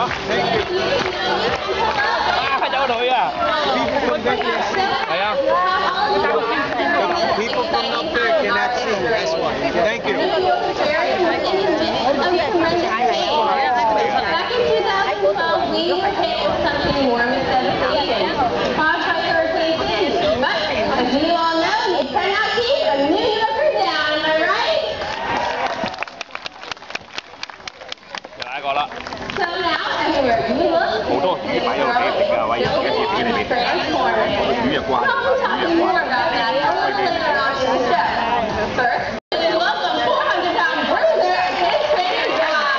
快走隊啊！係啊。 People from up there cannot see you. That's why. Thank you. Back in 2012, we were hit with something more devastating, caused by Hurricane Sandy. But as you all know, you cannot keep a New Yorker down. Am I right? 又嚟一個啦。 So now, everywhere you look, 好多魚擺喺度幾食㗎，位有幾條魚嚟食。魚又掛，魚又掛。 First, welcome 400-pound bruiser and his trainer John.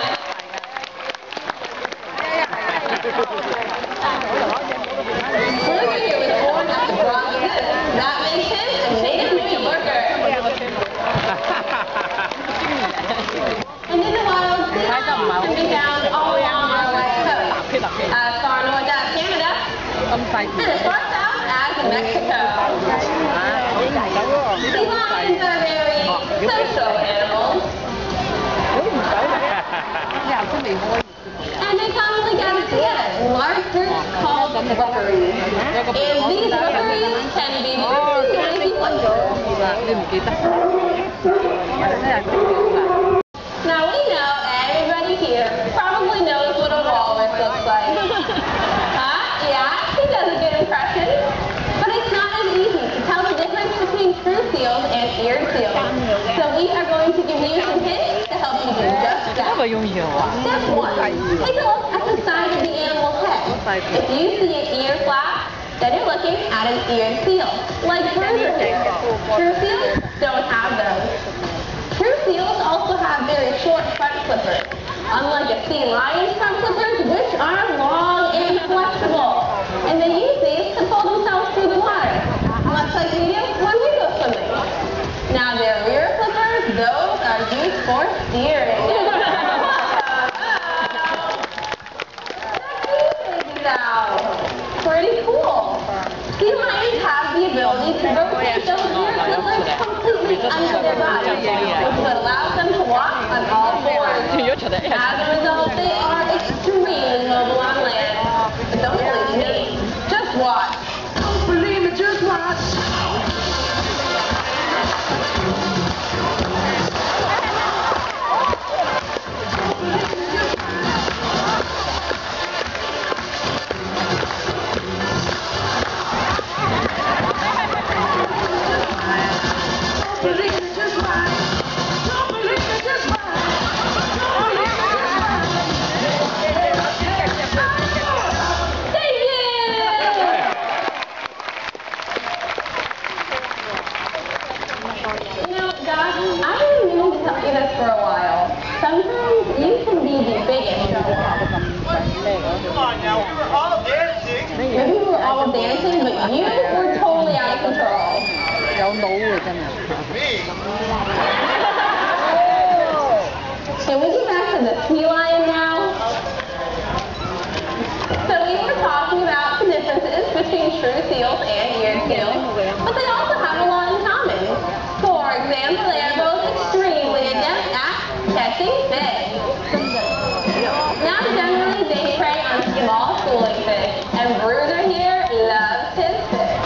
Bruiser here was born up in Bronx. That makes him a native New Yorker. And in the wild, seahawks can be found all along our west coast, as far north as Canada, and as far south as Mexico. Sea lions are very social animals. And they commonly gather together in large groups called rookeries. And these rookeries can be very Now we know everybody here probably knows what a walrus looks like. Yeah, he does a good impression. But it's not as easy to tell the difference between true seals and eared seals. So we are going to give you some hints to help you do just that. Step 1. Take a look at the side of the animal's head. If you see an ear flap, then you're looking at an eared seal, like Bruiser here. True seals don't have those. True seals also have very short front flippers, unlike a sea lion's front flippers, which are long and flexible. And they use these to pull themselves through the water, much like we do when we go swimming. Now their rear flippers, those are used for steering. Pretty cool. Sea lions have the ability to rotate those rear flippers completely under their bodies, which would allow them to walk on all fours. As a result, they are extremely mobile on land. But don't believe me. Just watch. Don't believe me, just watch. For a while. Sometimes you can be the biggest. Come on now, we were all dancing. Maybe we were all dancing, but you were totally out of control. Me? Can we get back to the sea lion now? So we were talking about the differences between true seals and eared seals, but they also have a lot in common. For example, they are both extremely adept at catching fish. Now generally they prey on small schooling fish, and Bruiser here loves his fish.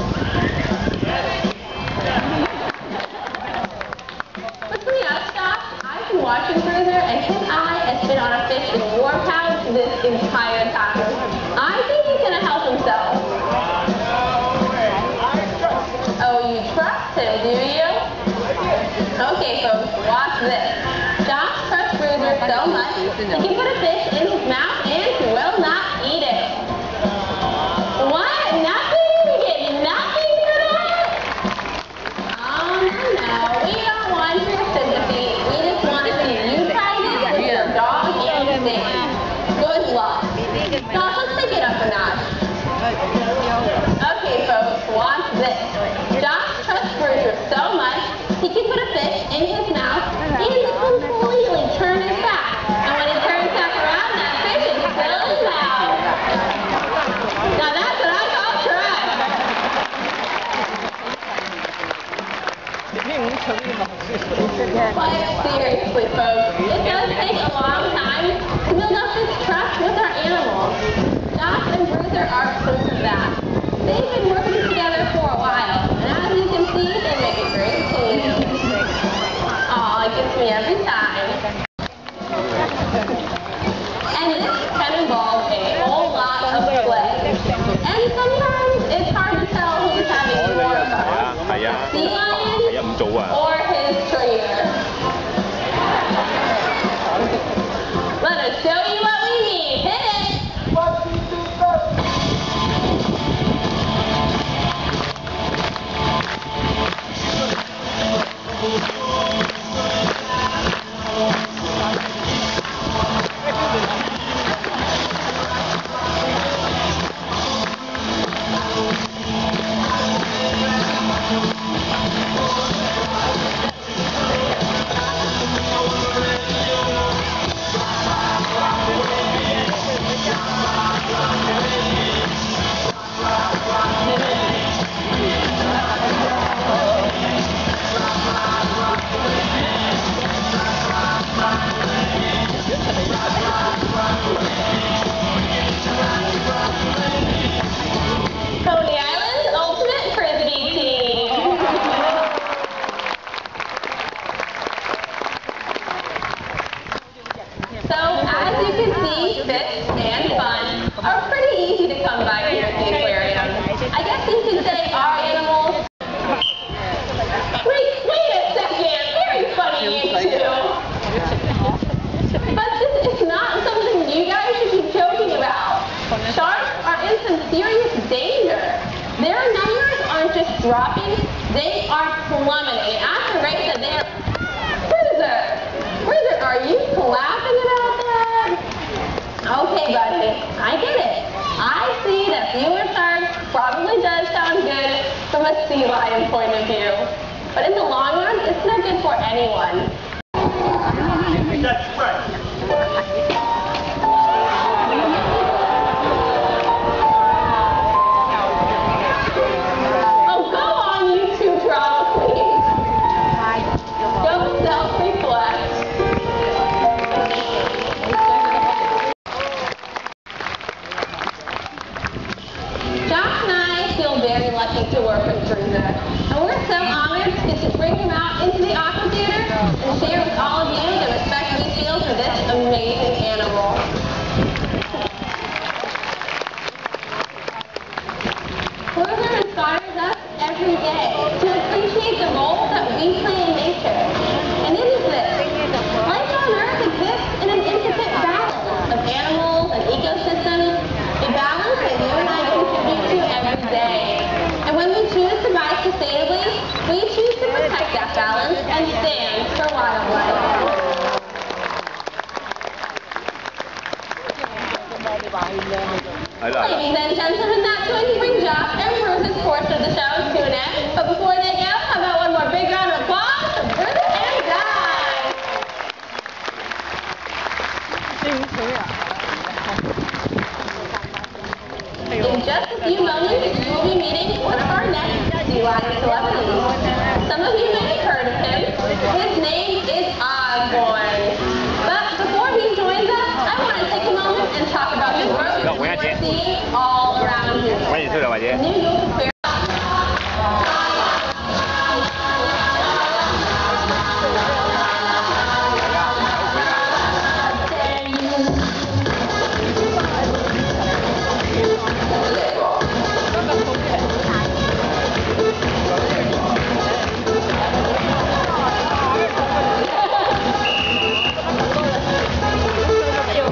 Between us, Doc, I've been watching Bruiser, and his eye has been on a fish in your pouch this entire time. I think he's going to help himself. Oh, you trust him, do you? Okay, folks, watch this. Josh trusts Bruiser so much, he can put a fish in his mouth and he will not eat it. What? Nothing? You get nothing for that? Oh, no. We don't want your sympathy. We just want to see you try this with your dog and fish. Good luck. Josh, let's take it up a notch. Okay, folks, watch this. Josh trusts Bruiser so much, he can put a fish in his mouth and completely turn his back. And when he turns back around, that fish is still in his mouth. Now that's what I call trust. But seriously, folks, it does take a long time to build up this trust with our animals. Josh and Bruiser are proof of that. They've been working together for a while, and as you can see, they make a great team. Aw, it gets me every time. And this can involve a whole lot of play. And sometimes it's hard to tell who's having more fun. Sea lion or his trainer. Let us show you what we mean. Hit it! 1, 2, 3, go! Coney Island's ultimate frisbee team. So, as you can see, Fitz and Fun are pretty easy to come by here at the aquarium. I guess you could say our animals. Wait a second, very funny you two. But this is not something you guys should be joking about. Sharks are in some serious danger. Their numbers aren't just dropping, they are plummeting at the rate that they're... Bruiser, are you laughing about that? Okay, buddy, I get it. I see that fewer sharks probably does sound good from a sea lion point of view. But in the long run, it's not good for anyone. That's right. Oh, go on, you two drama queens. Don't self-reflect. Josh and I feel very lucky to work with Bruiser, and we're so honored to get to bring him out into the Aqua Theater and share with all of you the respect we feel for this amazing animal. Bruiser inspires us every day to appreciate the role that we play in nature. And it is this. Life on Earth exists in an intricate balance of animals and ecosystems, a balance that you and I contribute to every day. And when we choose to buy sustainably, we choose to protect that balance and stand for wildlife. Ladies and gentlemen, that's going to bring Josh and Bruiser's portion of the show to an end. But before they go, how about one more big round of applause for Bruiser and Guy? In just a few moments, you will be meeting one of our next sea lion celebrities. Some of you may have heard of him. His name is Osborne. But before he joins us, I want to take a moment and talk about the growth we're seeing all around here. New York Fair.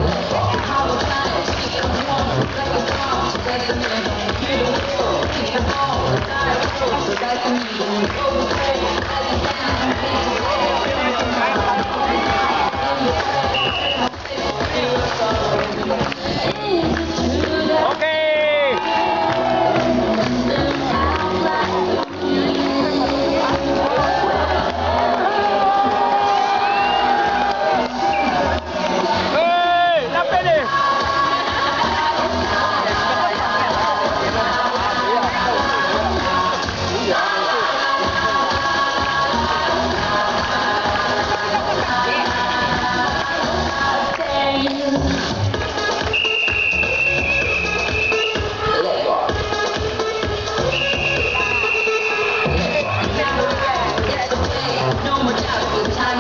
Thank you.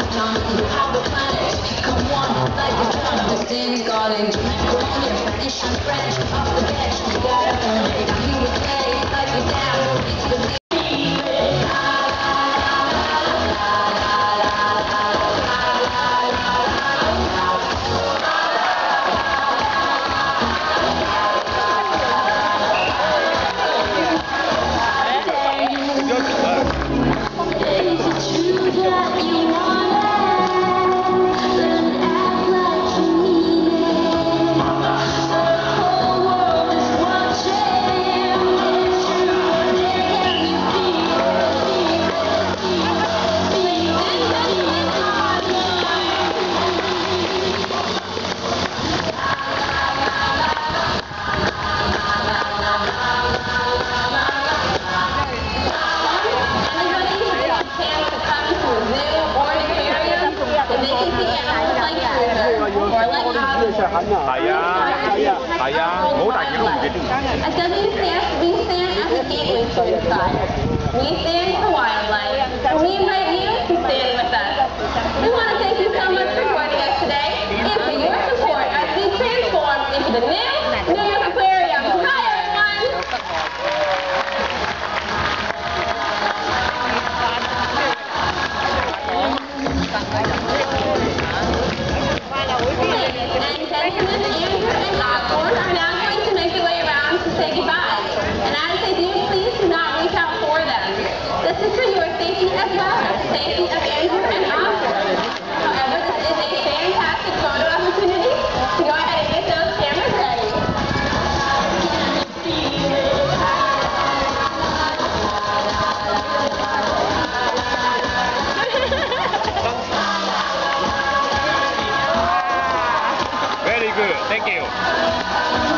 At WCS, we stand as a gateway to inside. We stand for wildlife, and we invite you to stand with us. We want to thank you so much for joining us today, and for your support as we transform into the new New York Aquarium. Hi, everyone! Ladies and gentlemen, Andrew and Osborne are now going to make their way around to say goodbye. And as they do, please do not reach out for them. This is for your safety as well as the safety of Andrew and Osborne. However, this is a fantastic photo opportunity, so go ahead and get those cameras ready. Very good. Thank you.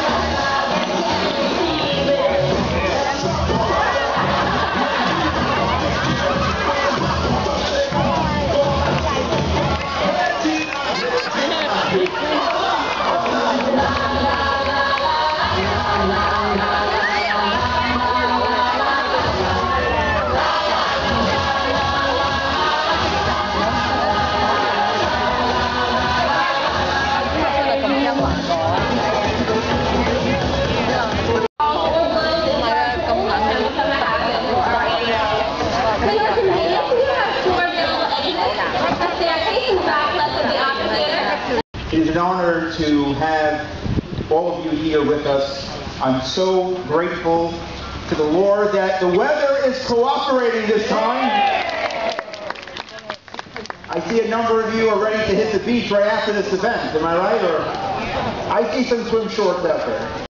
It is an honor to have all of you here with us. I'm so grateful to the Lord that the weather is cooperating this time. I see a number of you are ready to hit the beach right after this event. Am I right? Or I see some swim shorts out there.